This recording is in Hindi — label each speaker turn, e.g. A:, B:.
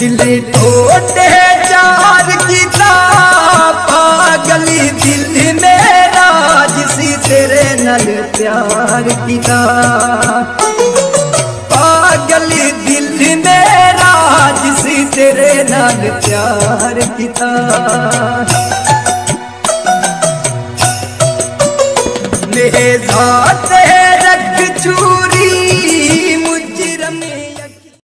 A: दिल टोटे चार किताब पागली दिल मेरा जिसी तेरे नल प्यार किता पागली दिल मेरा जिसी तेरे नल प्यार किता मेरे साथ